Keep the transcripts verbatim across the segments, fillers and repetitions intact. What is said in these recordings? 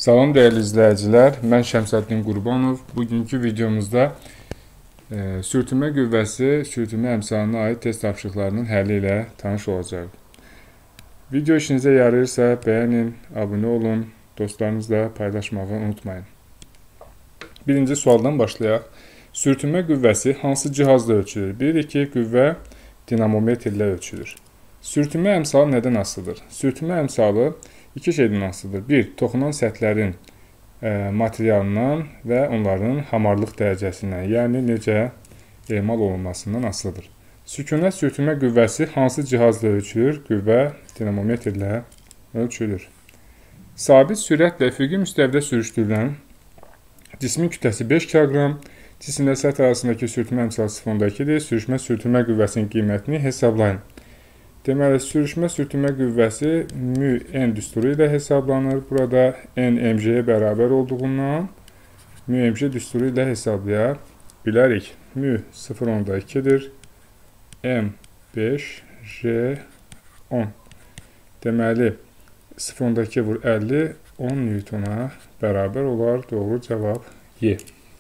Salam dəyərli izləyicilər, mən Şəmsəddin Qurbanov. Bugünkü videomuzda e, sürtünmə qüvvəsi, sürtünmə əmsalına aid test tapşırıqlarının həlli ilə tanış olacaq. Video işinizə yarayırsa bəyənin, abunə olun, dostlarınızla paylaşmağı unutmayın. Birinci sualdan başlayaq. Sürtünmə qüvvəsi hansı cihazla ölçülür? Bilirik ki, qüvvə dinamometrlə ölçülür. Sürtünmə əmsalı nədən asılıdır? Sürtünmə əmsalı İki şeydən asılıdır. Bir, toxunan səthlərin e, materialından və onların hamarlıq dərəcəsindən, yəni necə emal olunmasından asılıdır. Sükunət sürtünmə qüvvəsi hansı cihazla ölçülür? Qüvvə dinamometrlə ölçülür. Sabit sürətlə üfüqi müstəvidə sürüşdürülən cismin kütləsi beş kiloqram, cisimlə səth arasındakı sürtünmə əmsalı sıfır nöqtə ikidir. Sürüşmə sürtünmə qüvvəsinin qiymətini hesablayın. Deməli, sürüşmə sürtünmə qüvvəsi mü n düsturu ilə hesablanır. Burada n mg-yə bərabər olduğundan mü mg düsturu ilə hesablaya bilərik. Mü sıfır nöqtə ikidir. M beş, J on. Deməli, sıfır nöqtə iki vur əlli, on newtona bərabər olar. Doğru cavab Y.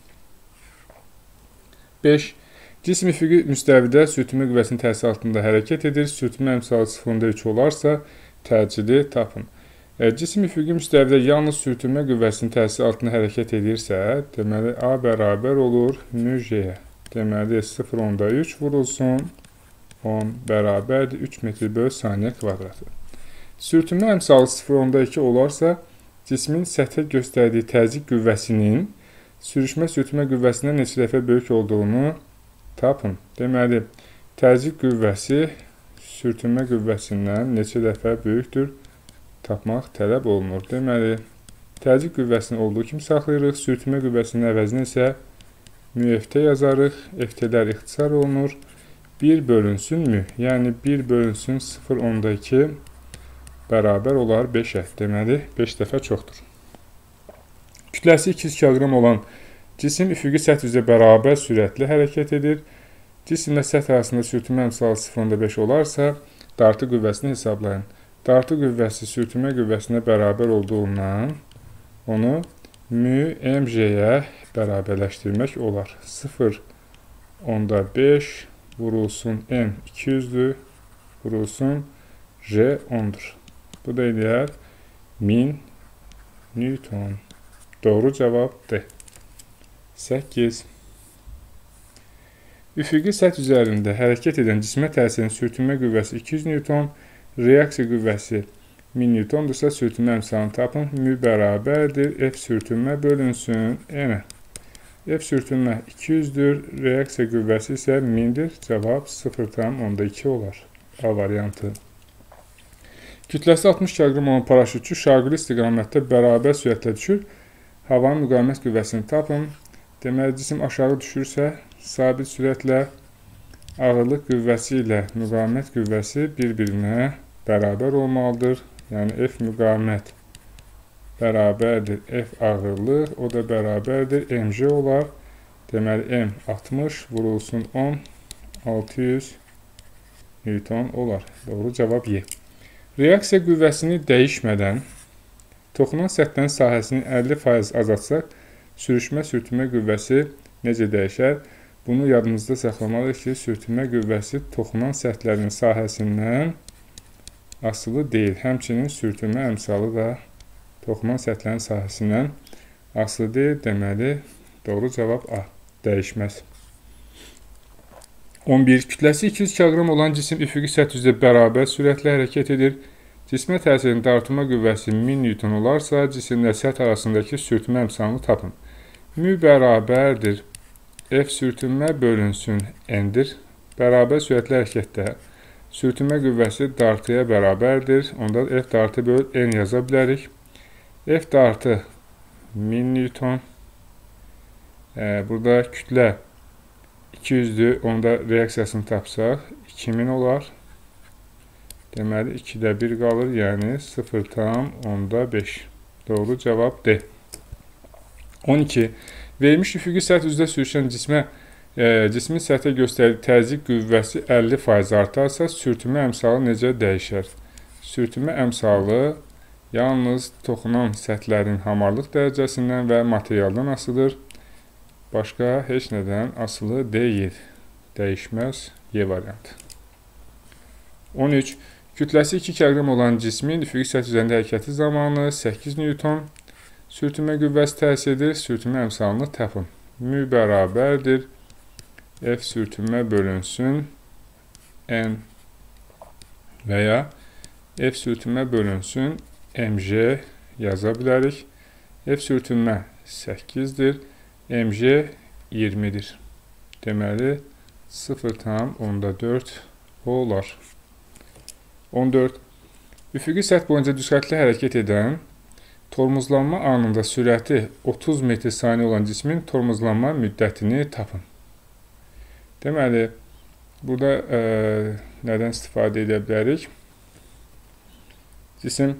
beş. Cism üfüqi müstəvidə sürtünmə qüvvəsinin təsiri altında hərəkət edir. Sürtünmə əmsalı sıfır nöqtə üç olarsa təcili tapın. E, cism üfüqi müstəvidə yalnız sürtünmə qüvvəsinin təsiri altında hərəkət edirsə, deməli A bərabər olur mü J-yə. Deməli sıfır nöqtə üç vurulsun on bərabərdir üç metr bölü saniyə kvadratı. Sürtünmə əmsalı sıfır nöqtə iki olarsa, cismin səthə göstərdiyi təzyiq qüvvəsinin sürüşmə sürtünmə qüvvəsindən neçə dəfə böyük olduğunu tapın. Deməli, təzyiq qüvvəsi sürtünmə qüvvəsindən neçə dəfə böyükdür tapmaq tələb olunur. Deməli, təzyiq qüvvəsini olduğu kimi saxlayırıq. Sürtünmə qüvvəsinin əvəzinə isə mü F-T yazarıq. F-T'lər ixtisar olunur. bir bölünsün mü, yəni bir bölünsün sıfır nöqtə iki bərabər olar beşə. Deməli, beş dəfə çoxdur. Kütləsi iki yüz kiloqram olan cisim üfüqi səth üzrə bərabər sürətlə hərəkət edir. Cisimlə səth arasında sürtünmə əmsalı sıfır nöqtə beş olarsa, dartı qüvvəsini hesablayın. Dartı qüvvəsi sürtünmə qüvvəsinə bərabər olduğundan onu mü mg-yə bərabərləşdirmək olar. sıfır nöqtə beş vurulsun n iki yüzdür, vurulsun J ondur. Bu da eləyər min newton. Doğru cavab D. səkkiz. Üfüqi səth üzərində hərəkət edən cismə təsirin sürtünmə qüvvəsi iki yüz newton, reaksiya qüvvəsi min newtondursa, sürtünmə əmsalını tapın. Mü bərabərdir F sürtünmə bölünsün N. F sürtünmə iki yüzdür, reaksiya qüvvəsi isə mindir. Cavab sıfır nöqtə iki olar. A variantı. Kütləsi altmış kiloqram olan paraşütçü şaquli istiqamətdə bərabər sürətlə düşür. Havanın müqavimət qüvvəsini tapın. Deməli, cisim aşağı düşürsə, sabit sürətlə ağırlıq qüvvəsi ilə müqavimət qüvvəsi bir-birinə bərabər olmalıdır. Yəni, F müqavimət bərabərdir F ağırlıq, o da bərabərdir mg olar. Deməli, M altmış vurulsun on, altı yüz newton olar. Doğru cavab Y. Reaksiya qüvvəsini dəyişmədən toxunan səthlərin sahəsini əlli faiz azatsaq, sürüşmə sürtünmə qüvvəsi necə dəyişər? Bunu yadımızda saxlamalıyıq ki, sürtünmə qüvvəsi toxunan səthlərin sahəsindən asılı deyil. Həmçinin sürtünmə əmsalı da toxunan səthlərin sahəsindən asılı deyil. Deməli, doğru cavab A. Dəyişməz. on bir. Kütləsi iki yüz kiloqram olan cisim üfüqi səth üzrə bərabər sürətlə hərəkət edir. Cismə təsirin dartma qüvvəsi min newton olarsa, cisimlə səth arasındakı sürtünmə əmsalını tapın. Mü bərabərdir F sürtünmə bölünsün N-dir. Bərabər sürətli hərəkətdə sürtünmə qüvvəsi dartıya bərabərdir. Onda F dartı böl N yaza bilərik. F dartı min newton. Ee, burada kütlə iki yüzdür. Onda reaksiyasını tapsaq iki min olar. Deməli, ikidə bir qalır, yəni sıfır nöqtə beş. Doğru cavab D. on iki. Verilmiş üfüqi səth üzrə sürüşən cismə, e, cismin səthə göstərdiyi təzyiq qüvvəsi əlli faiz artarsa, sürtünmə əmsalı necə dəyişər? Sürtünmə əmsalı yalnız toxunan səthlərin hamarlıq dərəcəsindən və materialdan asılıdır. Başqa heç nədən asılı deyil. Dəyişməz Y variantı. on üç. Kütləsi iki kiloqram olan cismin üfüqi səth üzərində hərəkəti zamanı səkkiz newton sürtünmə qüvvəsi təsir edir. Sürtünmə əmsalını tapın. Mü bərabərdir. F sürtünmə bölünsün N və ya F sürtünmə bölünsün mg yaza bilərik. F sürtünmə səkkizdir. Mg iyirmidir. Deməli sıfır tam onda dörd olar. on dörd. Üfüqi səth boyunca düzxətli hərəkət edən tormozlanma anında sürəti otuz metr saniyə olan cismin tormozlanma müddətini tapın. Deməli, burada ə, nədən istifadə edə bilərik? Cisim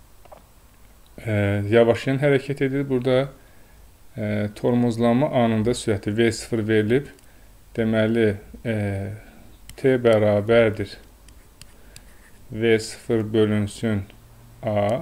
ə, yavaşlayan hərəkət edir. Burada ə, tormozlanma anında sürəti V sıfır verilib. Deməli, ə, T bərabərdir. V sıfır bölünsün A.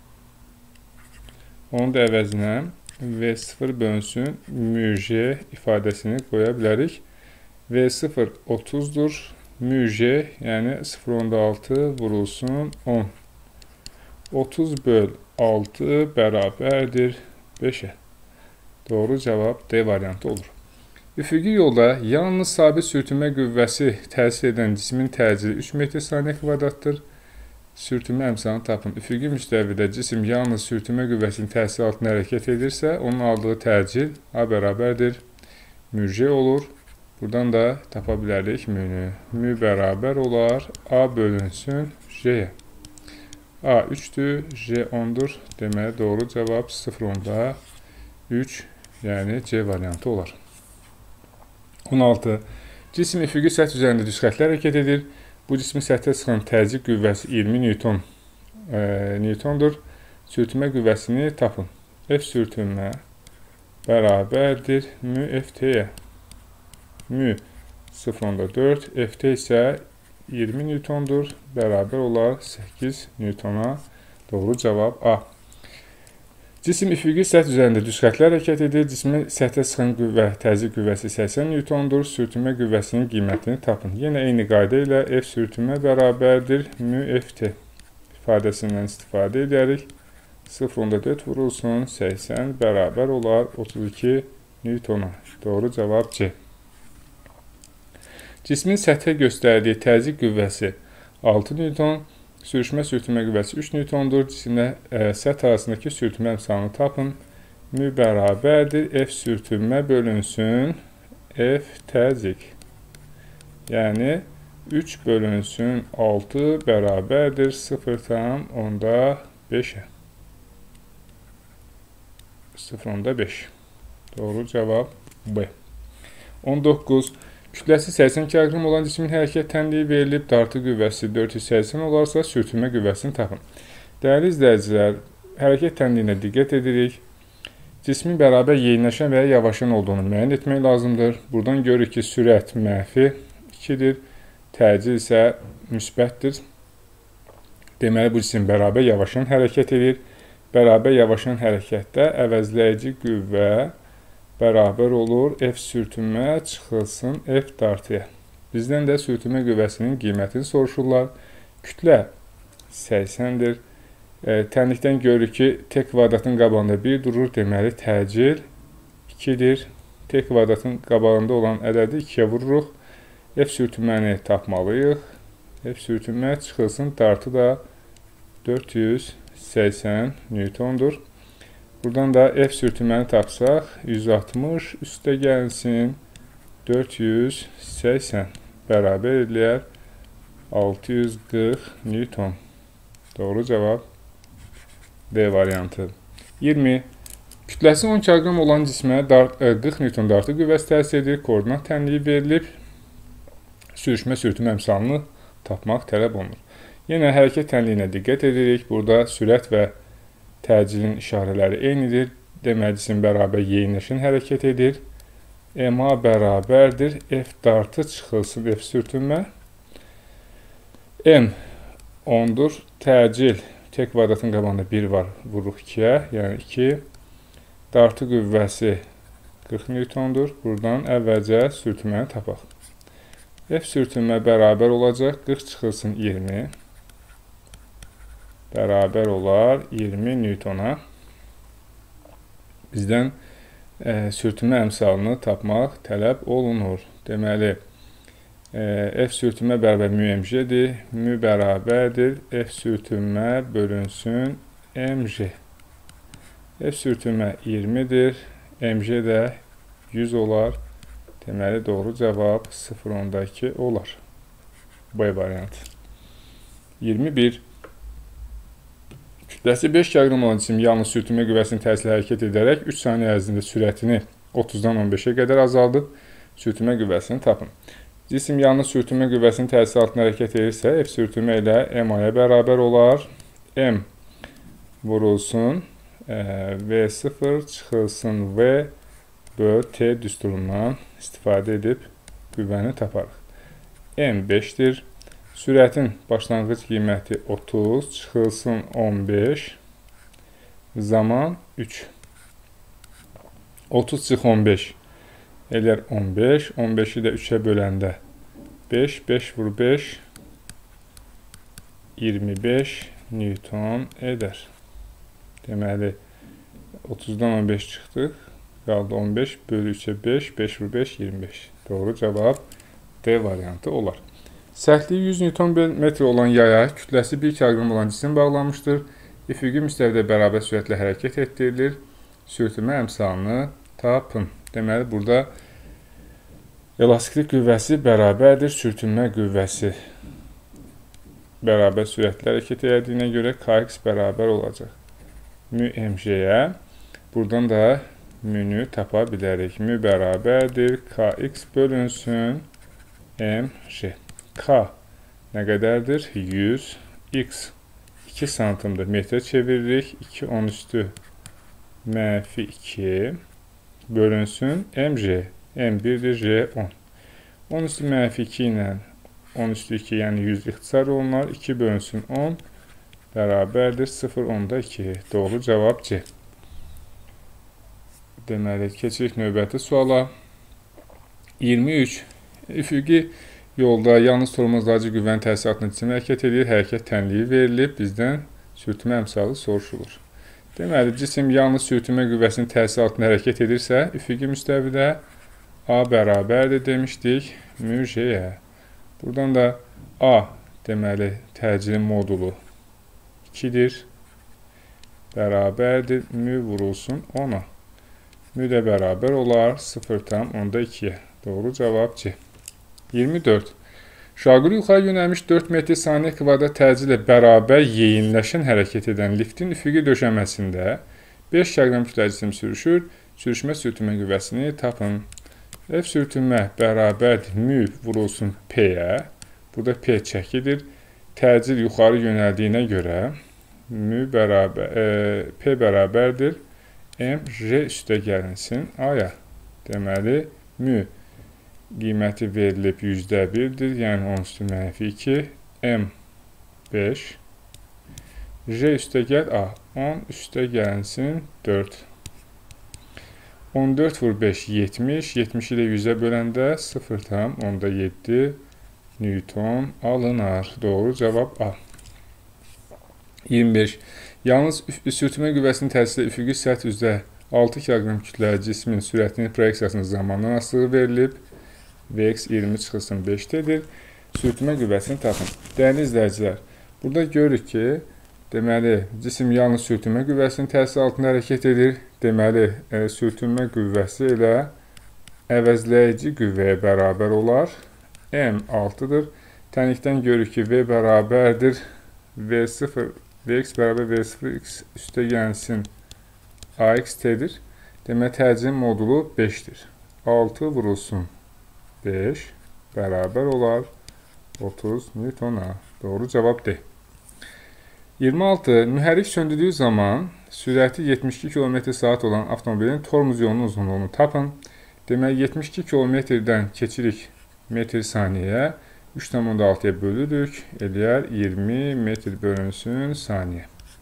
Onun da əvəzinə V sıfır bölünsün mg ifadəsini qoya bilərik. V sıfır otuzdur. Mg, yəni sıfır onda altı vurulsun on. otuz böl altı bərabərdir beşə. Doğru cavab D variantı olur. Üfüqi yolda yalnız sabit sürtünmə qüvvəsi təsir edən cismin təcili üç metr saniyə kvadratdır. Sürtünmə əmsalını tapın. Üfüqi müstəvidə cisim yalnız sürtünmə qüvvəsinin təsiri altında hərəkət edirsə, onun aldığı təcil A bərabərdir. Mg olur. Buradan da tapa bilərik mü. Mü bərabər olar. A bölünsün J'yə. A üçdür, J ondur. Deməli, doğru cavab sıfır onda üç, yəni C variantı olar. on altı. Cisim üfüqi səth üzərində düzxətli hərəkət edir. Bu cismin səthə çıxan təzyiq qüvvəsi iyirmi newton, e, newtondur. Sürtünmə qüvvəsini tapın. F sürtünmə bərabərdir mü ft-yə. Mü sıfır onda dörd, ft isə iyirmi newtondur. Bərabər olar səkkiz newtona. Doğru cavab A. Cisim üfüqi səth üzərində düzxətli hərəkət edir. Cismin səthə çıxan qüvvə, təzyiq qüvvəsi səksən newtondur. Sürtünmə qüvvəsinin qiymətini tapın. Yenə eyni qayda ilə F sürtünmə bərabərdir mü ft ifadəsindən istifadə edərik. sıfır onda dörd vurulsun səksən bərabər olar otuz iki newtona. Doğru cavab C. Cismin səthə göstərdiyi təzyiq qüvvəsi altı newton. Sürüşmə sürtünmə qüvvəsi üç newtondur. Cisimlə ə, səth arasındakı sürtünmə əmsalını tapın. Mü bərabərdir. F sürtünmə bölünsün F təzyiq. Yəni üç bölünsün altı bərabərdir sıfır tam onda beşə. sıfır onda beş. Doğru cavab B. on doqquz. Kütləsi səksən kiloqram olan cismin hərəkət tənliyi verilib, dartı qüvvəsi dörd yüz səksən olarsa, sürtünmə qüvvəsini tapın. Dəyərli izləyicilər, hərəkət tənliyinə diqqət edirik. Cismin bərabər yeyinləşən və ya yavaşan olduğunu müəyyən etmək lazımdır. Buradan görürük ki, sürət mənfi ikidir, təcil isə müsbətdir. Deməli, bu cisim bərabər yavaşan hərəkət edir. Bərabər yavaşan hərəkətdə əvəzləyici qüvvə bərabər olur F sürtünmə çıxılsın F dartıya. Bizdən də sürtünmə qüvvəsinin qiymətini soruşurlar. Kütlə səksəndir. E, tənlikdən görürük ki, T kvadratın qabağında bir durur. Deməli, təcil ikidir. T kvadratın qabağında olan ədədi ikiyə vururuq. F sürtünməni tapmalıyıq. F sürtünmə çıxılsın dartı da dörd yüz səksən newtondur. Buradan da F sürtünməni tapsaq, yüz altmış üstə gəlsin dörd yüz səksən bərabər edilər altı yüz qırx newton. Doğru cavab D variantı. iyirmi. Kütləsi on kiloqram olan cismə qırx newton dartı qüvvəsi təsir edir. Koordinat tənliyi verilib. Sürüşmə sürtünmə əmsalını tapmaq tələb olunur. Yenə hərəkət tənliyinə diqqət edirik. Burada sürət və təcilin işarələri eynidir. Deməli, cisim bərabər yeyinləşən hərəkət edir. M A bərabərdir. F dartı çıxılsın F sürtünmə. M ondur. Təcil T kvadratın qabağında bir var, vururuq ikiyə, yəni iki. Dartı qüvvəsi qırx newtondur. Buradan əvvəlcə sürtünməni tapaq. F sürtünmə bərabər olacaq qırx çıxılsın iyirmi. Bərabər olar iyirmi newtona. Bizdən e, sürtünmə əmsalını tapmaq tələb olunur. Deməli, e, F sürtünmə bərabər mu mg-dir. Mu bərabərdir F sürtünmə bölünsün mg. F sürtünmə iyirmidir. Mg də yüz olar. Deməli, doğru cavab sıfır onda iki olar. B variantı. iyirmi bir. Kütləsi beş kiloqram olan cisim yalnız sürtünmə qüvvəsinin təsirlə hərəkət edərək üç saniyə ərzində sürətini otuzdan on beşə qədər azaldıb sürtünmə qüvvəsini tapın. Cisim yalnız sürtünmə qüvvəsinin təsiri altında hərəkət edirsə, F sürtünmə ilə M-aya bərabər olar. M vurulsun, V sıfır çıxılsın V böl T düsturundan istifadə edib qüvvəni taparıq. M beşdir. Sürətin başlanğıc qiyməti otuz, çıxılsın on beş, zaman üç. otuz çıx on beş, eləyər on beş, on beşi də üçə böləndə beş, beş vur beş, iyirmi beş newton edər. Deməli, otuzdan on beş çıxdıq, qaldı on beş, bölü üçə beş, beş vur beş, iyirmi beş. Doğru cavab D variantı olar. Sərtliyi yüz newton metr olan yaya kütləsi bir kiloqram olan cisim bağlanmışdır. Üfüqi müstəvidə bərabər sürətlə hərəkət etdirilir. Sürtünmə əmsalını tapın. Deməli, burada elastiklik qüvvəsi bərabərdir. Sürtünmə qüvvəsi bərabər sürətlə hərəkət edildiyinə görə Kx bərabər olacaq. Mu mg-yə buradan da münü tapa bilərik. Mu bərabərdir. Kx bölünsün mg. K nə qədərdir? yüz. X iki santimdir. Metrə çeviririk. iki on üstü mənfi iki bölünsün mg. M birdir, J on. on üstü mənfi iki ilə on üstü iki, yəni yüz ixtisar olunar. iki bölünsün on bərabərdir sıfır onda iki. Doğru cavab C. Deməli, keçirik növbəti suala. iyirmi üç. Üfüqi yolda yalnız tormozdayıcı qüvvənin təsiri altında cisim hərəkət edir. Hərəkət tənliyi verilib. Bizdən sürtünmə əmsalı soruşulur. Deməli, cisim yalnız sürtünmə qüvvəsinin təsiri altında hərəkət edirsə, üfüqi müstəvidə A bərabərdir demişdik. Mu J-yə. Buradan da A deməli, təcilin modulu ikidir. Bərabərdir. Mu vurulsun ona. Mu də bərabər olar sıfır tam onda ikiyə. Doğru cavab C. iyirmi dörd. Şaquli yuxarı yönəlmiş dörd metr saniyə kvadrat təcillə bərabər yeyinləşən hərəkət edən liftin üfüqi döşəməsində beş kiloqram kütləli cisim sürüşür. Sürüşmə sürtünmə qüvvəsini tapın. F sürtünmə bərabərdir. Mu vurulsun P-yə. Burada P çəkidir. Təcil yuxarı yönəldiyinə görə mu bərabər, e, P bərabərdir. M, J üstə gəlinsin A-ya. Deməli, mu qiyməti verilib yüzdə birdir, yəni on üstü mənfi iki, M beş, J üstə gəl A, on üstə gəlsin dörd. on dörd vur beş, yetmiş, yetmişi də yüzə böləndə sıfır tam onda yeddi newton alınar. Doğru cavab A. iyirmi beş. Yalnız sürtünmə qüvvəsinin təsirlə üfüqi səth üzrə altı kiloqram kütləli cismin sürətinin proyeksiyasının zamandan asılığı verilib. Vx iyirmi çıxılsın beşdir. Sürtünmə qüvvəsini tapın. Dəyərli izləyicilər, burada görürük ki, deməli, cisim yalnız sürtünmə qüvvəsinin təsiri altında hərəkət edir. Deməli, e, sürtünmə qüvvəsi ilə əvəzləyici qüvvəyə bərabər olar. M altıdır. Tənlikdən görürük ki, V bərabərdir. V sıfır, Vx bərabər V sıfır x üstə gəlsin Ax T'dir. Demək, təcilin modulu beşdir. altı vurulsun beş bərabər olar otuz newtona. Doğru cavab D. iyirmi altı. Mühərrik söndürdüyü zaman sürəti yetmiş iki kilometr saat olan avtomobilin tormuz yolunun uzunluğunu tapın. Demək, yetmiş iki kilometrdən keçirik metr saniyəyə. üç tam onda altıya bölürük. Eləyər iyirmi metr bölünsün saniyə.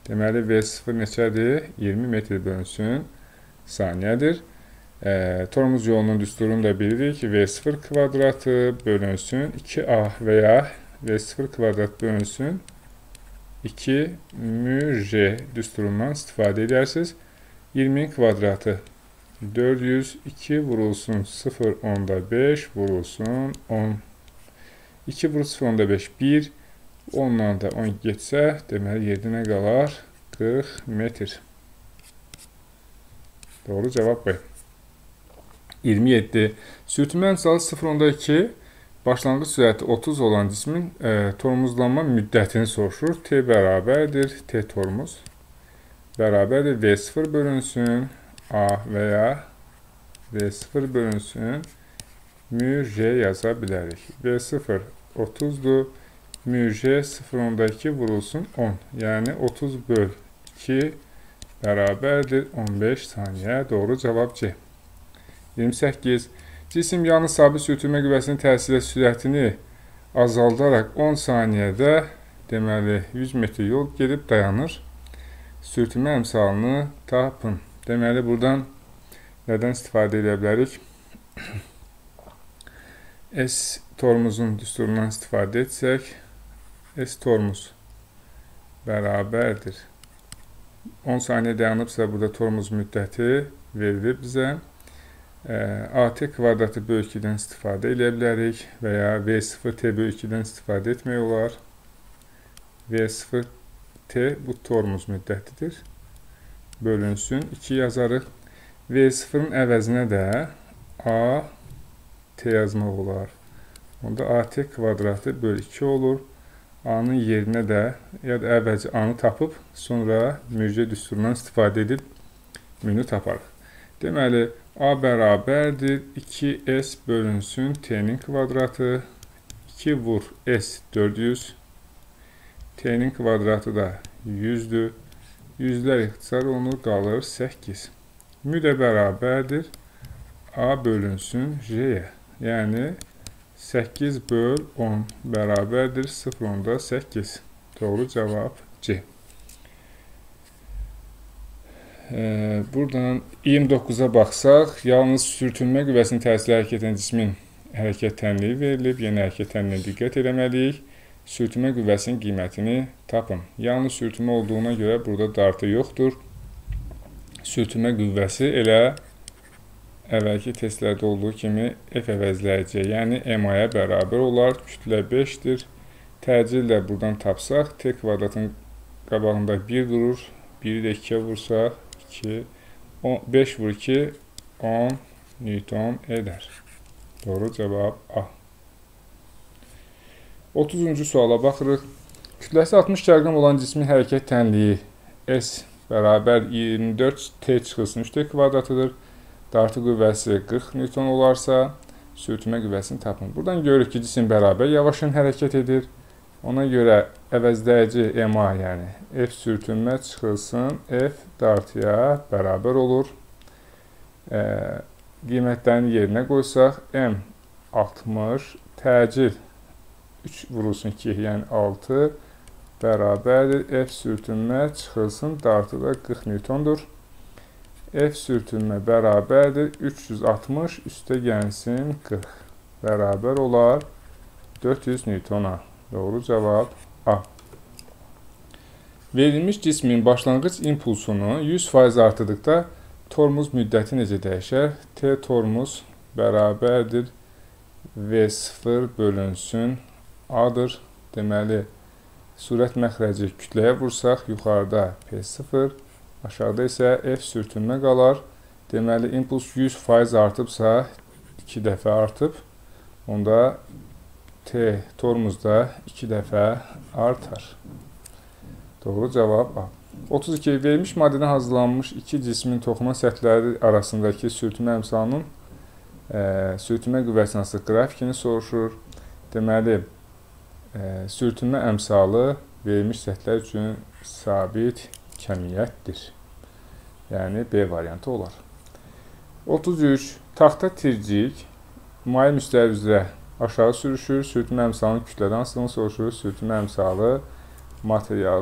Deməli, V sıfır neçədir? iyirmi metr bölünsün saniyədir. E, tormuz yolunun düsturunu da bilirik. V sıfır kvadratı bölünsün iki A veya V sıfır kvadrat bölünsün iki mü J düsturundan istifadə edərsiniz. iyirminin kvadratı dörd yüz iki vurulsun sıfır nöqtə onda beş vurulsun on. iki vurulsun sıfır nöqtə onda beş bir. ondan da on getsə, deməli yerdə nə qalar? qırx metr. Doğru cavab B. iyirmi yeddi. Sürtünmə əmsalı sıfır nöqtə onda iki, başlanğıc sürəti otuz olan cismin e, tormozlanma müddətini soruşur. T bərabərdir, T tormuz bərabərdir V sıfır bölünsün A veya V sıfır bölünsün mü J yaza bilərik. V sıfır otuzdur, mü J sıfır nöqtə onda iki vurulsun on. Yəni otuz böl iki bərabərdir on beş saniyə. Doğru cavab C. iyirmi səkkiz. Cisim yanı sabit sürtünmə qüvvəsinin təsirlə sürətini azaldaraq on saniyədə deməli yüz metr yol gedib dayanır. Sürtünmə əmsalını tapın. Deməli, buradan nədən istifadə edə bilərik? S tormuzun düsturundan istifadə etsək, S tormuz bərabərdir. on saniyə dayanıbsa, burada tormuz müddəti verilir bizə. A T kvadratı bölü ikidən istifadə edə bilərik və ya V sıfır T bölü ikidən istifadə etmək olar. V sıfır T bu tormuz müddətidir. Bölünsün iki yazarıq. V sıfırın əvəzinə də A T yazmaq olar. Onda A T kvadratı bölü iki olur. A'nın yerinə də ya da əvvəlcə A'nı tapıb, sonra müjdə düsturundan istifadə edib münü taparıq. Deməli, A bərabərdir iki S bölünsün T'nin kvadratı, iki vur S dörd yüz, T'nin kvadratı da yüzdür. Yüzlər ixtisar olunur, qalır səkkiz. Mü də bərabərdir A bölünsün J'yə. Yəni səkkiz böl on bərabərdir sıfır nöqtə onda səkkiz. Doğru cavab C. Ee, buradan iyirmi doqquza baxsaq, yalnız sürtünmə qüvvəsinin təsirli hərəkət edən cismin hərəkət tənliyi verilib. Yeni hərəkət tənliyinə diqqət etməliyik. Sürtünmə qüvvəsinin qiymətini tapın. Yalnız sürtünmə olduğuna görə burada dartı yoxdur. Sürtünmə qüvvəsi elə əvvəlki testlərdə olduğu kimi F əvəzləyici, yəni M A-ya bərabər olar. Kütlə beşdir. Təcillə buradan tapsaq, T kvadratın qabağında bir durur. biri də ikiyə vursaq, iki, beş vur iki, on newton edər. Doğru cavab A. otuzuncu suala baxırıq. Kütləsi altmış kiloqram olan cismin hərəkət tənliyi S bərabər iyirmi dörd T çıxılsın üç T kvadratıdır. Dartı qüvvəsi qırx newton olarsa, sürtünmə qüvvəsini tapın. Buradan görürük ki, cisim bərabər yavaşın hərəkət edir. Ona görə əvəzləyici M A, yəni F sürtünmə çıxılsın F dartıya bərabər olur. E, qiymətlərini yerinə qoysaq, M altmış, təcil üç vurulsun iki, yəni altı bərabərdir. F sürtünmə çıxılsın dartıda qırx newtondur. F sürtünmə bərabərdir üç yüz altmış üstə gəlsin qırx bərabər olar dörd yüz newtona. Doğru cavab A. Verilmiş cismin başlanğıc impulsunu yüz faiz artırdıqda tormuz müddəti necə dəyişər? T tormuz bərabərdir V sıfır bölünsün A-dır. Deməli, sürət məxrəci kütləyə vursaq, yuxarıda P sıfır, aşağıda isə F sürtünmə qalar. Deməli, impuls yüz faiz artıbsa, iki dəfə artıb. Onda T tormuzda iki dəfə artar. Doğru cavab A. otuz iki. Verilmiş maddədən hazırlanmış iki cismin toxuma səthləri arasındakı sürtünmə əmsalının e, sürtünmə qüvvəsi hansı qrafikini soruşur. Deməli, e, sürtünmə əmsalı verilmiş səthlər üçün sabit kəmiyyətdir. Yəni B variantı olar. otuz üç. Taxta tircik mail müstəvi üzrə aşağı sürüşür. Sürtünmə əmsalının kütlədən asılını soruşur. Sürtünmə əmsalı materialın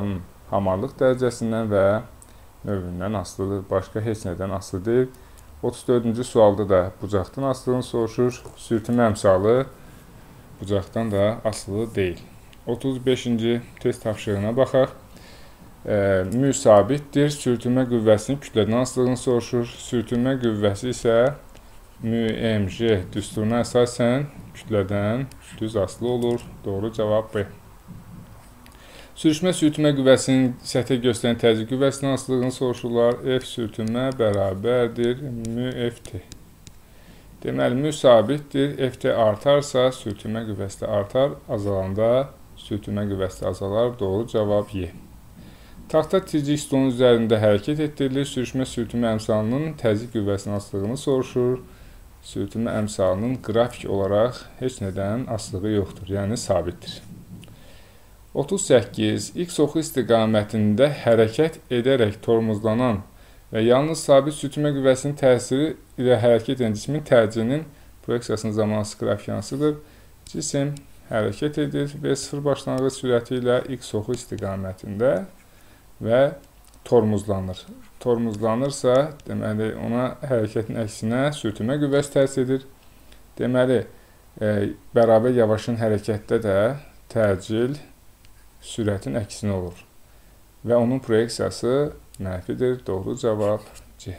hamarlıq dərəcəsindən və növündən asılıdır. Başqa heç nədən asılı deyil. otuz dördüncü sualda da bucaqdan asılığını soruşur. Sürtünmə əmsalı bucaqdan da asılı deyil. otuz beşinci test tapşırığına baxaq. E, mü sabitdir. Sürtünmə qüvvəsinin kütlədən asılığını soruşur. Sürtünmə qüvvəsi isə mü mg düsturuna əsasən kütlədən düz asılı olur. Doğru cavab B. Sürüşmə sürtünmə qüvvəsinin səthə göstərən təzyiq qüvvəsinin asılılığını soruşurlar. F sürtünmə bərabərdir mü ft. Deməli, mü sabitdir. Ft artarsa sürtünmə qüvvəsi də artar. Azalanda sürtünmə qüvvəsi azalar. Doğru cavab Y. Taxta tircik stolun üzərində hərəkət etdirilir. Sürüşmə sürtünmə əmsalının təzyiq qüvvəsinin asılılığını soruşur. Sürtünmə əmsalının qrafik olaraq heç nədən asılığı yoxdur, yəni sabitdir. otuz səkkiz. X oxu istiqamətində hərəkət edərək tormozlanan və yalnız sabit sürtünmə qüvvəsinin təsiri ilə hərəkət edən cismin təcilinin proyeksiyasının zamanı qrafiki hansıdır? Cisim hərəkət edir və sıfır başlanğıc sürəti ilə X oxu istiqamətində və tormozlanır. Tormozlanırsa, deməli, ona hərəkətin əksinə sürtünmə qüvvəsi təsir edir. Deməli, e, bərabər yavaşın hərəkətdə də təcil sürətin əksinə olur və onun proyeksiyası mənfidir. Doğru cavab C.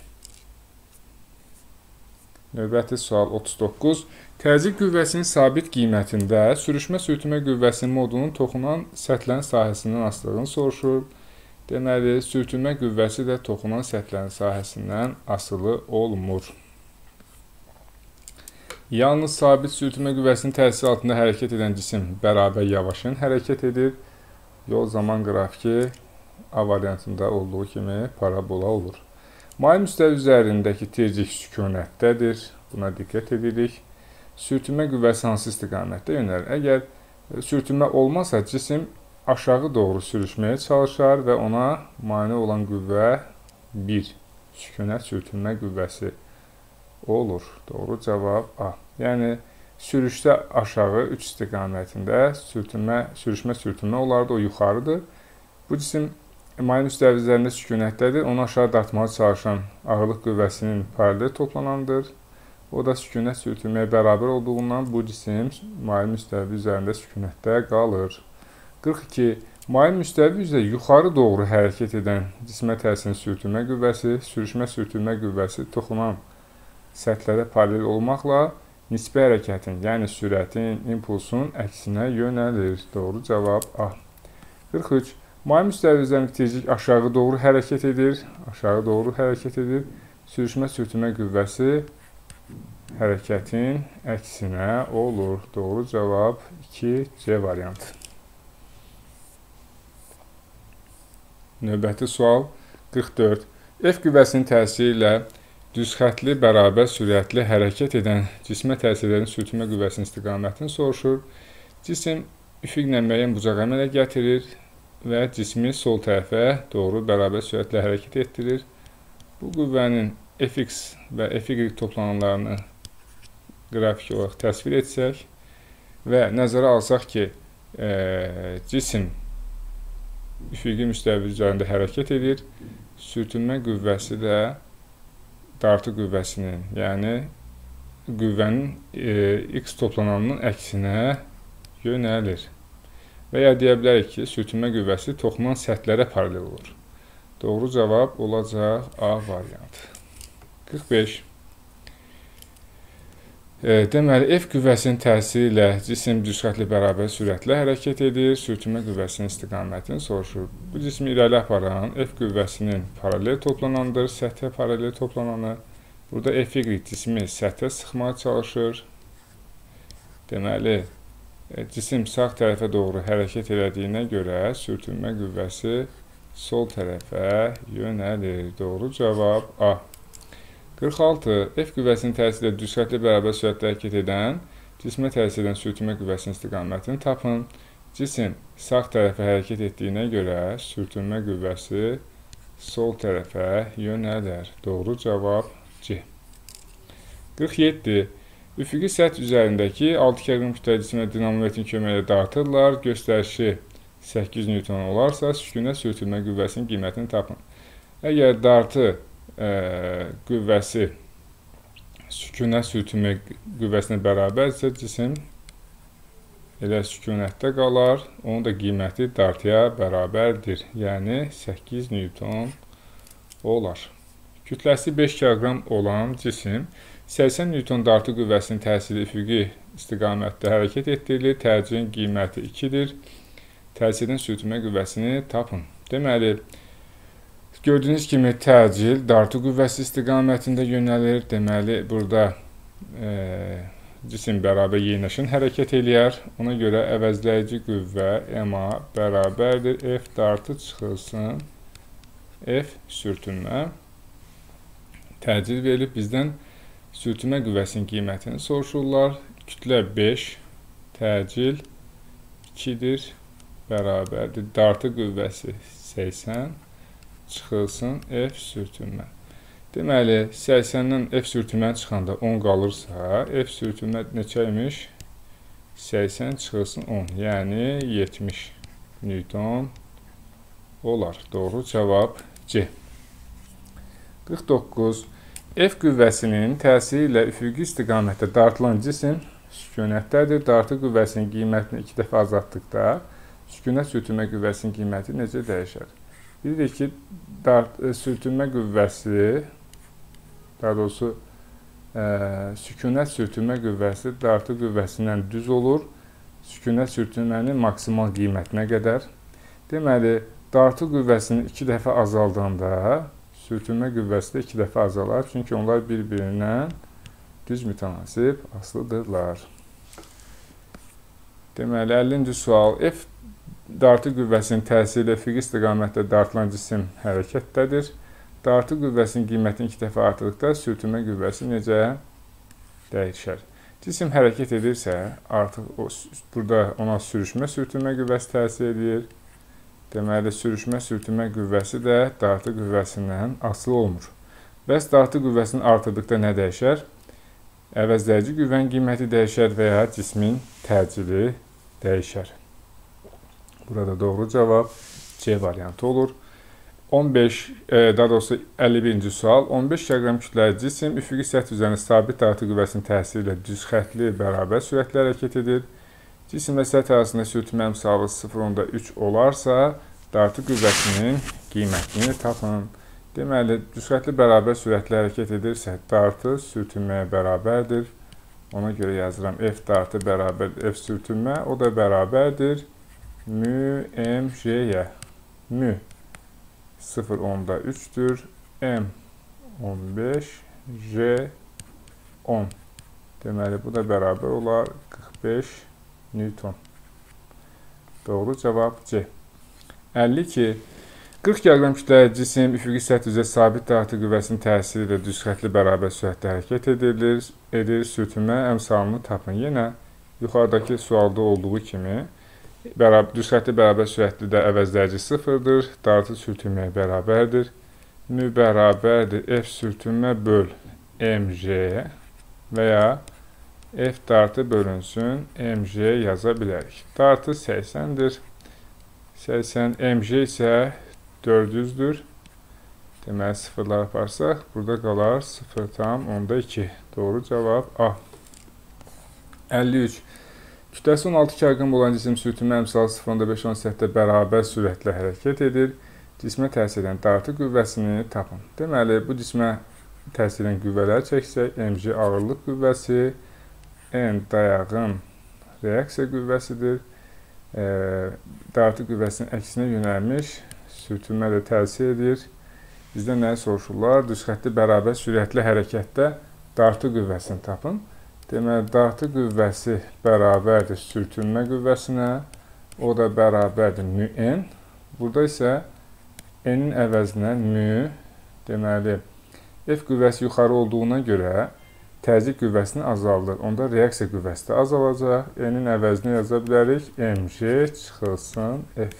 Növbəti sual otuz doqquz. Təzyiq qüvvəsinin sabit qiymətində sürüşmə sürtünmə qüvvəsinin modunun toxunan səthlərin sahəsindən asılılığını soruşur. Deməli, sürtünmə qüvvəsi də toxunan səthlərin sahəsindən asılı olmur. Yalnız sabit sürtünmə qüvvəsinin təsiri altında hərəkət edən cisim bərabər yavaşın hərəkət edir. Yol zaman qrafiki A variantında olduğu kimi parabola olur. Mayın müstəvi üzərindəki tircik sükunətdədir. Buna diqqət edirik. Sürtünmə qüvvəsi hansı istiqamətdə yönəlir? Əgər sürtünmə olmasa, cisim aşağı doğru sürüşməyə çalışar və ona mane olan qüvvə bir. Sükunət sürtünmə qüvvəsi olur. Doğru cavab A. Yəni, sürüşdə aşağı üç istiqamətində sürtünmə, sürüşmə sürtünmə olardı, o yuxarıdır. Bu cisim mayın üstəvi üzərində sükunətdədir. Onu aşağı dartmağa çalışan ağırlıq qüvvəsinin paralel toplanandır. O da sükunət sürtünməyə bərabər olduğundan bu cisim mayın müstəvi üzərində sükunətdə qalır. qırx iki. Mayın müstəvi üzrə yuxarı doğru hərəkət edən cismə təsirin sürtünmə qüvvəsi, sürüşmə sürtünmə qüvvəsi toxunan səthlərə paralel olmaqla nisbi hərəkətin, yəni sürətin, impulsun əksinə yönəlir. Doğru cavab A. qırx üç. Mayın müstəvi üzərindəki tircik aşağı doğru hərəkət edir. Aşağı doğru hərəkət edir. Sürüşmə sürtünmə qüvvəsi hərəkətin əksinə olur. Doğru cavab iki C variantı. Növbəti sual qırx dörd. F qüvvəsinin təsiri ilə düzxətli, bərabər sürətli hərəkət edən cismə təsir edən sürtünmə qüvvəsinin istiqamətini soruşur. Cisim üfüqlə müəyyən bucaq əmələ gətirir və cismi sol tərəfə doğru bərabər sürətlə hərəkət etdirir. Bu qüvvənin Fx və Fy toplananlarını qrafik olaraq təsvir etsək və nəzərə alsaq ki, e, cisim üfüqi müstəvi üzərində hərəkət edir. Sürtünmə qüvvəsi də dartı qüvvəsinin, yəni qüvvənin e, X toplananının əksinə yönəlir. Və ya deyə bilərik ki, sürtünmə qüvvəsi toxunan səthlərə paralel olur. Doğru cavab olacaq A variantı. qırx beş. E, deməli, F qüvvəsinin təsiri ilə cisim düzxətli bərabər sürətlə hərəkət edir. Sürtünmə qüvvəsinin istiqamətini soruşur. Bu cismi irəli aparan F qüvvəsinin paralel toplanandır, səthə paralel toplananı. Burada Fy cismi səthə sıxmağa çalışır. Deməli, e, cisim sağ tərəfə doğru hərəkət elədiyinə görə sürtünmə qüvvəsi sol tərəfə yönəlir. Doğru cavab A. qırx altı. F qüvvəsinin təsiri ilə düzxətli bərabər sürətlə hərəkət edən cismə təsir edən sürtünmə qüvvəsinin istiqamətini tapın. Cisim sağ tərəfə hərəkət etdiyinə görə sürtünmə qüvvəsi sol tərəfə yönəlir. Doğru cavab C. qırx yeddi. Üfüqi səth üzərindəki altı kərqin kütləli cisimə dinamometrin köməyi ilə dartırlar. Göstərişi səkkiz newton olarsa, sükunət sürtünmə qüvvəsinin qiymətini tapın. Əgər dartı e, qüvvəsi sükunət sürtünmə qüvvəsinə bərabərsə, cisim elə sükunətdə qalar, onun da qiyməti dartıya bərabərdir. Yəni səkkiz newton olar. Kütləsi beş kiloqram olan cisim səksən newton dartı qüvvəsinin təsiri üfüqi istiqamətdə hərəkət etdirilir. Təcilin qiyməti ikidir. Təsirin sürtünmə qüvvəsini tapın. Deməli, gördüyünüz kimi təcil dartı qüvvəsi istiqamətində yönəlir. Deməli, burada e, cisim bərabər yeniləşən hərəkət eləyər. Ona görə əvəzləyici qüvvə M-a bərabərdir. F dartı çıxılsın. F sürtünmə. Təcil verilib bizdən sürtünmə qüvvəsinin qiymətini soruşurlar. Kütlə beş, təcil ikidir, bərabərdir. Dartı qüvvəsi səksən, çıxılsın F sürtünmə. Deməli, səksəndən F sürtünmə çıxanda on qalırsa, F sürtünmə neçəymiş? səksən çıxılsın on, yəni yetmiş newton olar. Doğru cavab C. qırx doqquz. F qüvvəsinin təsiri ilə üfüqi istiqamətdə dartılan cisim sükunətdədir. Dartı qüvvəsinin qiymətini iki dəfə azaltdıqda sükunət sürtünmə qüvvəsinin qiyməti necə dəyişər? Bilirik ki, dart, e, sürtünmə qüvvəsi, daha doğrusu e, sükunət sürtünmə qüvvəsi dartı qüvvəsindən düz olur. Sükunət sürtünmənin maksimal qiymətinə qədər. Deməli, dartı qüvvəsini iki dəfə azaldanda sürtünmə qüvvəsi də iki dəfə azalar. Çünki onlar bir-birindən düz mütənasib asılıdırlar. Deməli, əllinci sual. F dartı qüvvəsinin təsiri ilə üfüqi istiqamətdə dartılan cisim hərəkətdədir. Dartı qüvvəsinin qiymətini iki dəfə artırdıqda sürtünmə qüvvəsi necə dəyişər? Cisim hərəkət edirsə, artıq o, burada ona sürüşmə sürtünmə qüvvəsi təsir edir. Deməli, sürüşmə sürtünmə qüvvəsi də dartı qüvvəsindən asılı olmur. Bəs dartı qüvvəsini artırdıqda nə dəyişər? Əvəzləyici qüvvənin qiyməti dəyişər və ya cismin təcili dəyişər. Burada doğru cavab C variantı olur. on beş, e, daha doğrusu əlli birinci sual. on beş kiloqram kütləli cisim üfüqi səthi üzərində sabit dartı qüvvəsinin təsiri ilə düz xəttli bərabər sürətlə hərəkət edir. Cisimlə səth arasında sürtünmə əmsalı sıfır nöqtə üç olarsa, dartı qüvvəsinin qiymətini tapın. Deməli, düzxətli bərabər sürətlə hərəkət edirsə, dartı sürtünməyə bərabərdir. Ona görə yazıram F dartı bərabər F sürtünmə, o da bərabərdir mü M J-yə. Mü sıfır nöqtə üçdür, M on beş, J on. Deməli, bu da bərabər olar qırx beş newton. Doğru cavab C. əlli iki. qırx kiloqram kütləli cisim üfüqi səthi üzrə sabit dartı qüvvəsinin təsiri ilə düzxətli bərabər sürətlə hərəkət edilir. edir. Sürtünmə əmsalını tapın. Yenə yuxarıdakı sualda olduğu kimi düzxətli bərabər sürətlidə əvəzləyici sıfırdır. Dartı sürtünməyə bərabərdir. Mü bərabərdir F sürtünmə böl M J və ya F dartı bölünsün M J yaza bilərik. Dartı səksəndir. səksən M J isə dörd yüzdür. Deməli, sıfırlar aparsaq, burada qalar sıfır tam onda iki. Doğru cavab A. əlli üç. Kütləsi on altı kiloqram olan cisim sürtünmə əmsalı sıfır nöqtə beş on sətdə bərabər sürətlə hərəkət edir. Cismə təsir edən dartı qüvvəsini tapın. Deməli, bu cismə təsir edən qüvvələri çəksək, M J ağırlıq qüvvəsi, N dayağın reaksiya qüvvəsidir. E, dartı qüvvəsinin əksinə yönəlmiş sürtünmə də təsir edir. Bizdən nəyi soruşurlar? Düzxətli bərabər sürətli hərəkətdə dartı qüvvəsini tapın. Deməli, dartı qüvvəsi bərabərdir sürtünmə qüvvəsinə. O da bərabərdir mü N. Burada isə N-in əvəzinə mü, deməli, F qüvvəsi yuxarı olduğuna görə təzyiq qüvvəsini azaldır. Onda reaksiya qüvvəsi də azalacaq. N-in əvəzini yaza bilərik. M J çıxılsın F.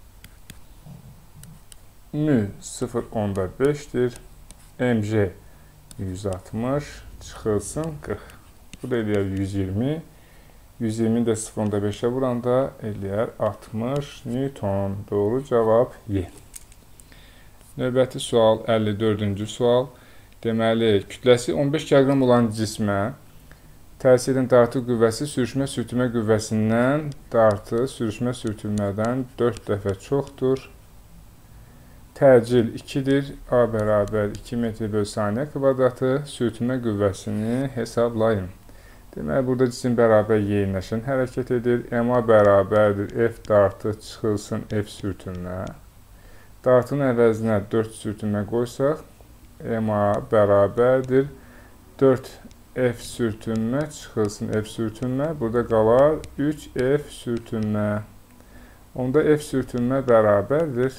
Mü sıfır nöqtə beşdir. M J yüz altmış çıxılsın qırx. Bu da eləyər yüz iyirmi. yüz iyirmi də sıfır nöqtə beşə vuranda eləyər altmış Newton. Doğru cavab Y. Növbəti sual, əlli dördüncü sual. Deməli, kütləsi on beş kiloqram olan cismə təsir edən dartı qüvvəsi sürüşmə sürtünmə qüvvəsindən dartı sürüşmə sürtünmədən dörd dəfə çoxdur. Təcil ikidir. A bərabər iki metr bölü saniyə kvadratı. Sürtünmə qüvvəsini hesablayın. Deməli, burada cisim bərabər yeyinləşən hərəkət edir. M A bərabərdir. F dartı çıxılsın F sürtünmə. Dartın əvəzinə dörd sürtünmə qoysaq, M A bərabərdir. dörd F sürtünmə çıxılsın F sürtünmə. Burada qalar üç F sürtünmə. Onda F sürtünmə bərabərdir.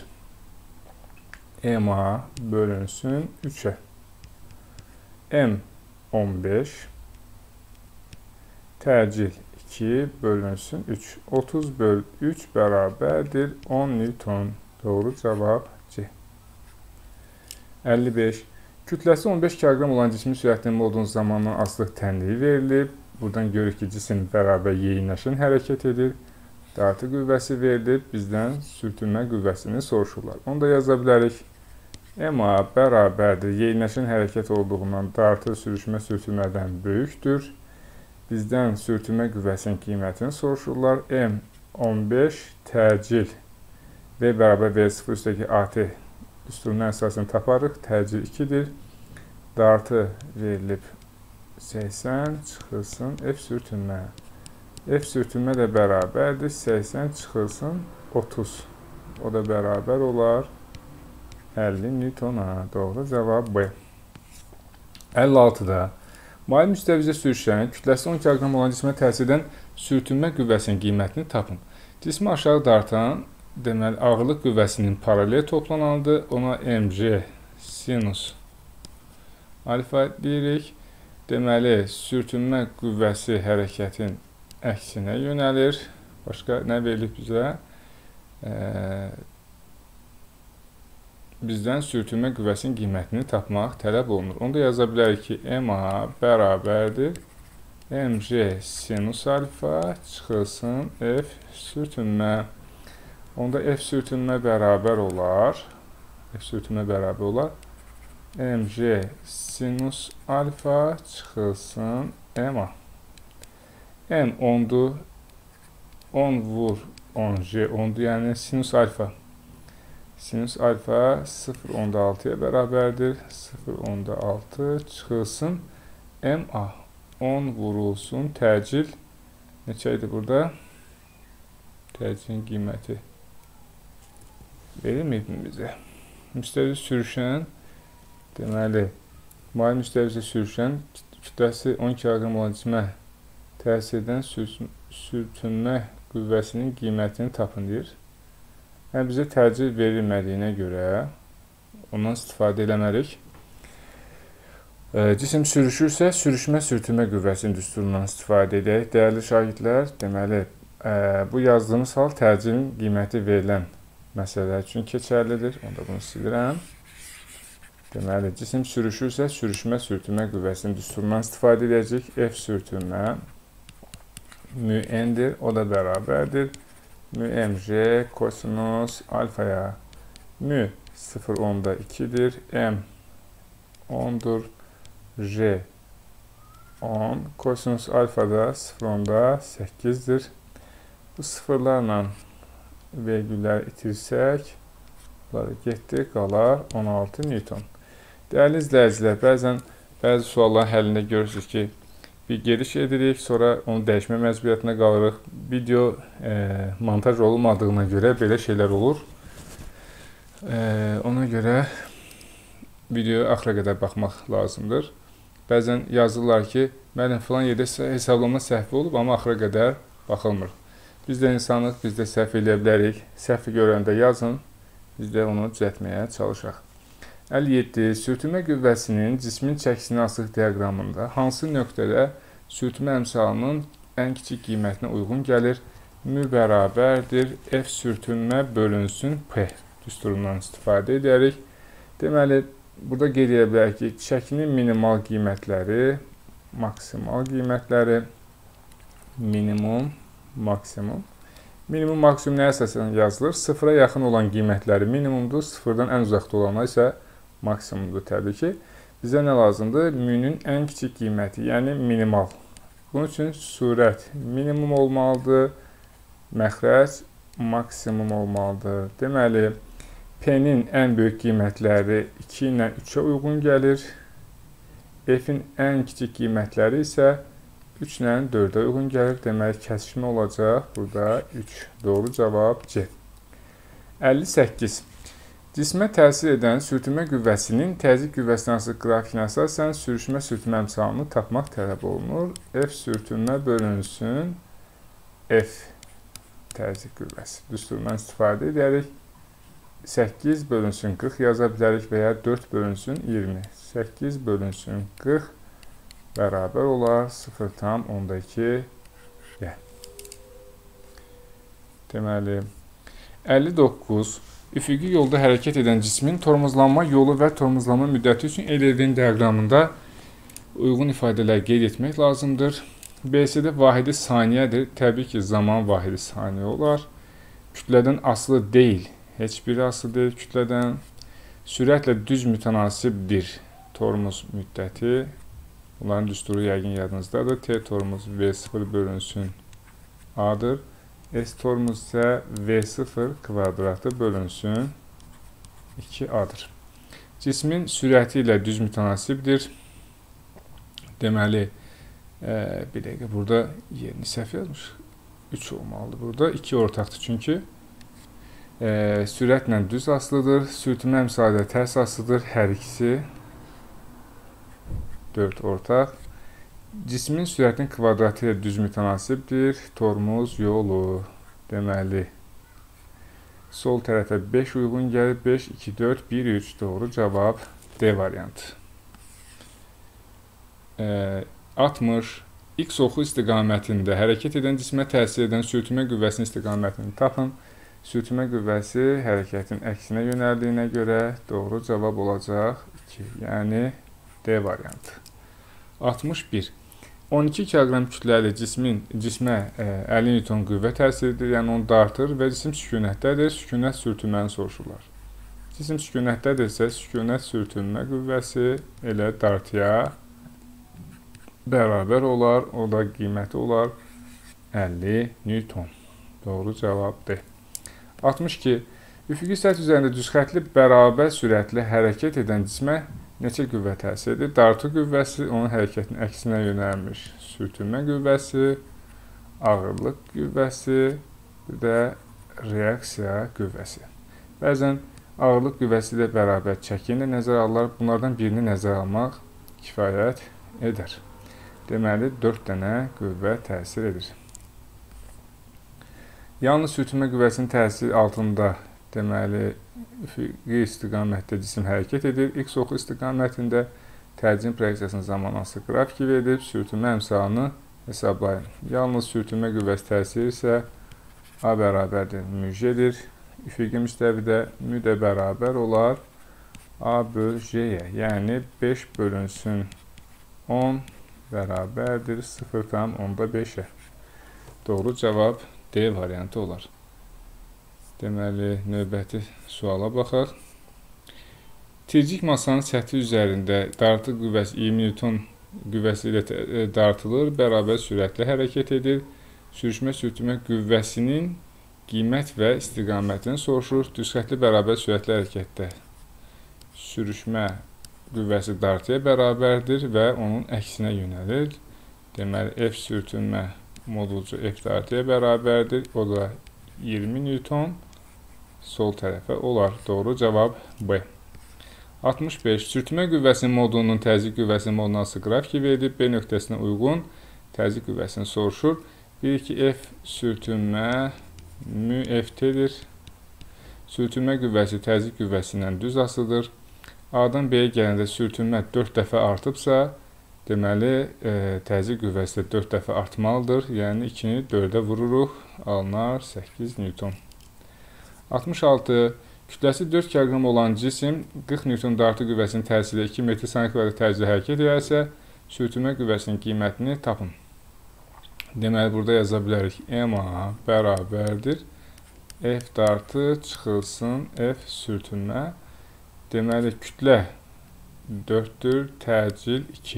M A bölünsün üçə. M on beş. Təcil iki bölünsün üç. otuz böl üç bərabərdir on Newton. Doğru cavab C. əlli beş. Kütləsi on beş kiloqram olan cismin sürətinin olduğu zamandan asılıq tənliyi verilib. Buradan görürük ki, cisim bərabər yeyinləşən hərəkət edir. Dartı qüvvəsi verilib. Bizdən sürtünmə qüvvəsini soruşurlar. Onu da yaza bilərik. M A bərabərdir. Yeyinləşən hərəkət olduğundan dartı sürüşmə sürtünmədən böyükdür. Bizdən sürtünmə qüvvəsinin qiymətini soruşurlar. M on beş təcil V bərabər V sıfır üstəki A T düsturunun əsasını taparıq. Təcil ikidir. Dartı verilib səksən çıxılsın F sürtünmə. F sürtünmə də bərabərdir. səksən çıxılsın otuz. O da bərabər olar əlli Newtona. Doğru cavab B. əlli altıda mail müstəvizə sürüşən kütləsi on kiloqram olan cismə təsir edən sürtünmə qüvvəsinin qiymətini tapın. Cismi aşağı dartan deməli, ağırlıq qüvvəsinin paralel toplananıdır. Ona M G sinus alfa deyirik. Deməli, sürtünmə qüvvəsi hərəkətin əksinə yönəlir. Başqa nə verilib bizə? E, bizdən sürtünmə qüvvəsinin qiymətini tapmaq tələb olunur. Onu da yaza bilərik ki, M A bərabərdir. M G sinus alfa çıxılsın F sürtünmə. Onda F sürtünmə bərabər olar. F sürtünmə bərabər olar. M G sinus alfa çıxılsın M A. M ondur. on vur on G ondur. Yəni sinus alfa. Sinus alfa sıfır nöqtə altıya bərabərdir. sıfır nöqtə altı çıxılsın M A. on vurulsun təcil. Neçə idi burada? Təcilin qiyməti verilməyib bizə. Müstəviz sürüşən, deməli, mail müstəvizə sürüşən kütləsi on kiloqram olan cismə təsir edən sürtünmə qüvvəsinin qiymətini tapın deyir. Yəni, bizə təcil verilmədiyinə görə ondan istifadə eləmərik. E, cisim sürüşürsə, sürüşmə sürtünmə qüvvəsinin düsturundan istifadə edək. Dəyərli şagirdlər, deməli, e, bu yazdığımız hal təcilin qiyməti verilən məsələlər üçün keçərlidir. Onda bunu silirəm. Deməli, cisim sürüşürsə, sürüşmə sürtünmə qüvvəsinin düsturundan istifadə edəcək. F sürtünmə mü N'dir. O da bərabərdir. Mü M G kosinus alfaya. Mü sıfır nöqtə ikidir. M ondur. J on. Kosinus alfa da sıfır nöqtə səkkizdir. Bu sıfırlarla vergülləri itirsək, bunları getdi, qalar on altı Newton. Dəyərli izləyicilər, bəzən bəzi sualların həllində görürsünüz ki, bir giriş edirik, sonra onu dəyişmə məcburiyyətinə qalırıq. Video e, montaj olmadığına görə belə şeylər olur. E, ona görə videoya axıra qədər baxmaq lazımdır. Bəzən yazırlar ki, müəllim falan yerdə hesablama səhvi olub, amma axıra qədər baxılmır. Biz də insanlıq, biz də səhv eləyə bilərik. Səhvi görəndə yazın, biz də onu düzəltməyə çalışaq. əlli yeddi. Sürtünmə qüvvəsinin cismin çəkisinin asılıq diaqramında hansı nöqtədə sürtünmə əmsalının ən kiçik qiymətinə uyğun gəlir? Mü bərabərdir. F sürtünmə bölünsün P düsturundan istifadə edərik. Deməli, burada qeyd edə bilərik ki, çəkinin minimal qiymətləri, maksimal qiymətləri minimum, maksimum. Minimum, maksimum nəyə əsasən yazılır? Sıfıra yaxın olan qiymətləri minimumdur, sıfırdan ən uzaqda olanlar isə maksimumdur təbii ki. Bizə nə lazımdır? Münün ən kiçik qiyməti, yəni minimal. Bunun üçün surət minimum olmalıdır, məxrəc maksimum olmalıdır. Deməli, P-nin ən böyük qiymətləri iki ilə üçə uyğun gəlir. F-in ən kiçik qiymətləri isə üç ilə dördə uyğun gəlir. Deməli, kəsişmə olacaq. Burada üç. Doğru cavab C. əlli səkkiz. Cismə təsir edən sürtünmə qüvvəsinin təzyiq qüvvəsinə asılı qrafikinə əsasən sürüşmə sürtünmə əmsalını tapmaq tələb olunur. F sürtünmə bölünsün F təzyiq qüvvəsi. Düsturdan istifadə edərək səkkiz bölünsün qırx yaza bilərik və ya dörd bölünsün iyirmi. səkkiz bölünsün qırx bərabər olar sıfır tam onda iki. Deməli, əlli doqquz. Üfüqi yolda hərəkət edən cismin tormozlanma yolu və tormozlanma müddəti üçün Eylerdin diaqramında uyğun ifadələr qeyd etmək lazımdır. B C D vahidi saniyədir. Təbii ki, zaman vahidi saniyə olar. Kütlədən asılı deyil. Heç biri asılı deyil kütlədən. Sürətlə düz mütənasibdir tormoz müddəti. Bunların düsturu yəqin yadınızdadır. T tormoz V sıfır bölünsün A-dır. S tormoz isə V sıfır kvadratı bölünsün iki A-dır. Cismin sürəti ilə düz mütənasibdir. Deməli, e, bir dəqiqə, burada yerini səhv yazmış. üç olmalıdır burada. iki ortaqdır çünki. E, sürətlə düz asılıdır. Sürtünmə əmsalı ilə tərs asılıdır. Hər ikisi dörd ortaq. Cismin sürətinin kvadratı ilə düz mütənasibdir. Tormoz yolu. Deməli, sol tərəfə beş uyğun gəlir. beş, iki, dörd, bir, üç. Doğru cavab D variantı. E, altmış. X oxu istiqamətində hərəkət edən cismə təsir edən sürtünmə qüvvəsinin istiqamətini tapın. Sürtünmə qüvvəsi hərəkətin əksinə yönəldiyinə görə doğru cavab olacaq iki. Yəni D variantı. altmış bir. on iki kiloqram kütləli cismin cismə e, əlli newton qüvvə təsir edir, yəni onu dartır və cisim sükunətdədir. Sükunət sürtünməni soruşurlar. Cisim sükunətdədirsə, sükunət sürtünmə qüvvəsi elə dartıya bərabər olar. O da qiyməti olar əlli newton. Doğru cavab D. altmış iki. Üfüqi səth üzərində düzxətli bərabər sürətli hərəkət edən cismə neçə qüvvə təsir edir? Dartı qüvvəsi onun hərəkətinin əksinə yönəlmiş sürtünmə qüvvəsi, ağırlıq qüvvəsi, bir də reaksiya qüvvəsi. Bəzən ağırlıq qüvvəsi ilə bərabər çəki ilə nəzərə alınır. Bunlardan birini nəzərə almaq kifayət edər. Deməli, dörd dənə qüvvə təsir edir. Yalnız sürtünmə qüvvəsinin təsiri altında, deməli, üfüqi istiqamətdə cisim hərəkət edir. X oxu istiqamətində tərcih proyeksiyasının zamanası qrafiki verilib, sürtünmə əmsalını hesablayın. Yalnız sürtünmə qüvvəsi təsiri isə A bərabərdir müjədir. Üfüqi müstəvidə mü də bərabər olar A böl J-yə, yəni beş bölünsün on bərabərdir sıfır tam onda beşə. Doğru cavab D variantı olar. Deməli, növbəti suala baxaq. Tircik masanın səthi üzərində dartı qüvvəsi iyirmi newton qüvvəsi ilə dartılır, bərabər sürətlə hərəkət edir. Sürüşmə sürtünmə qüvvəsinin qiymət və istiqamətini soruşur. Düzxətli bərabər sürətli hərəkətdə sürüşmə qüvvəsi dartıya bərabərdir və onun əksinə yönəlir. Deməli, F sürtünmə modulcu F dartıya bərabərdir. O da iyirmi newton sol tərəfə olar. Doğru cavab B. altmış beş. Sürtünmə qüvvəsinin modulunun təzyiq qüvvəsinin moduluna asılı qrafiki verilib. B nöqtəsinə uyğun təzyiq qüvvəsini soruşur. bir iki F sürtünmə mü F T'dir. Sürtünmə qüvvəsi təzyiq qüvvəsindən düz asılıdır. A-dan B-yə gələndə sürtünmə dörd dəfə artıbsa, deməli, e, təzyiq qüvvəsi də dörd dəfə artmalıdır. Yəni, ikini dördə vururuq, alınar səkkiz newton. altmış altı. Kütləsi dörd kiloqram olan cisim qırx newton dartı qüvvəsinin təsiri iki metr saniyə kvadrat tərcihlə hərəkət edərsə, sürtünmə qüvvəsinin qiymətini tapın. Deməli, burada yaza bilərik. M A bərabərdir. F dartı çıxılsın F sürtünmə. Deməli, kütlə dörddür, təcil iki.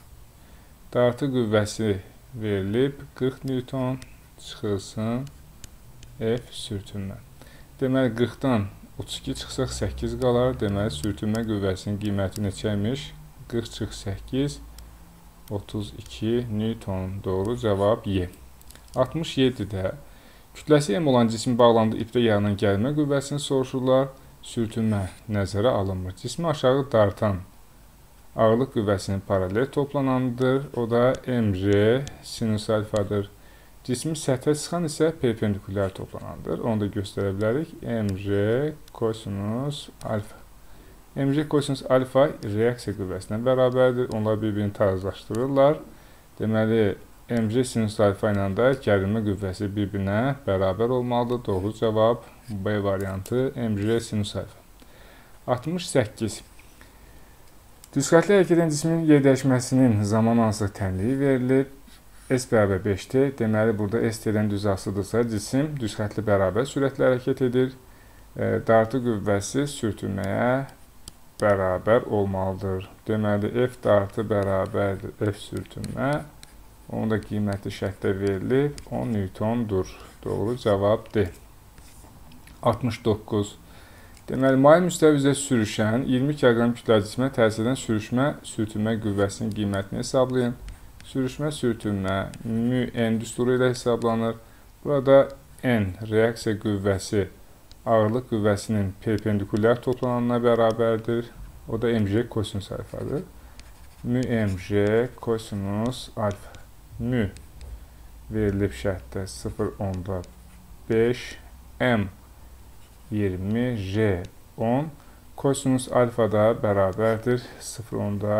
Dartı qüvvəsi verilib qırx newton, çıxılsın F sürtünmə. Deməli, qırxdan otuz iki çıxsaq səkkiz qalar. Deməli, sürtünmə qüvvəsinin qiyməti neçəymiş? qırx çıxı səkkiz, otuz iki newton. Doğru cavab Y. altmış yeddidə kütləsi M olan cismin bağlandığı ipdə yaranan gəlmə qüvvəsini soruşurlar. Sürtünmə nəzərə alınmır. Cismi aşağı dartan ağırlıq qüvvəsinin paralel toplananıdır. O da M R sinus alfadır. Cismi səthə çıxan isə perpendikulyar toplananıdır. Onu da göstərə bilərik. M R kosinus alfa. M R kosinus alfa reaksiya qüvvəsinə bərabərdir. Onlar bir-birini tarazlaşdırırlar. Deməli, M R sinus alfa ilə də gərilmə qüvvəsi bir-birinə bərabər olmalıdır. Doğru cavab B variantı M R sinus alfa. altmış səkkiz. Düzxətli hərəkət edən cismin yer dəyişməsinin zaman hansı tənliyi verilib. S bərabər beşdir. Deməli, burada S T-dən düz asılıdırsa, cisim düzxətli bərabər sürətlə hərəkət edir. E, dartı qüvvəsi sürtünməyə bərabər olmalıdır. Deməli, F dartı bərabərdir F sürtünmə. Onun da qiyməti şərtdə verilib on newtondur. Doğru cavab D. altmış doqquz. Deməli, mayıl müstəvi üzrə sürüşən iyirmi kiloqram kütləli cismə təsir edən sürüşmə, sürtünmə qüvvəsinin qiymətini hesablayın. Sürüşmə, sürtünmə mü N düsturu ilə hesablanır. Burada N reaksiya qüvvəsi ağırlıq qüvvəsinin perpendikulyar toplananına bərabərdir. O da M J kosinus alfadır. Mü M J kosinus alfa. Mü verilib şərtdə sıfır onda beş, M iyirmi, J on, kosinus alfa da bərabərdir sıfır onda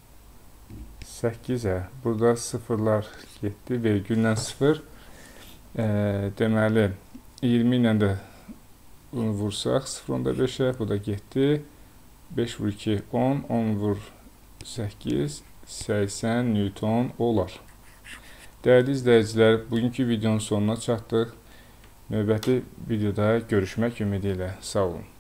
səkkizə. Burada sıfırlar getdi, vergüllə sıfır. E, deməli, iyirmi ilə də bunu vursaq sıfır onda beşə, bu da getdi. beş vur iki, on, on vur səkkiz, səksən newton olar. Dəyərli izləyicilər, bugünkü videonun sonuna çatdıq. Növbəti videoda görüşmək ümidi ilə. Sağ olun.